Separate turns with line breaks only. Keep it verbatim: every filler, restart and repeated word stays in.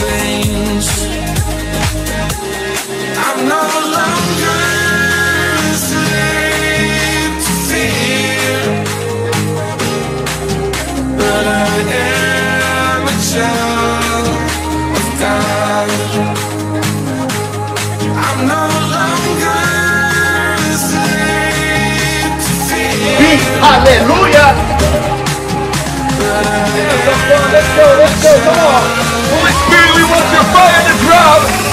change. I'm no longer a slave to fear, but I am a child of God. I'm no longer a slave to fear.
Hallelujah! Let's go, let's go, let's go, come on! Holy Spirit, we want your fire to drop!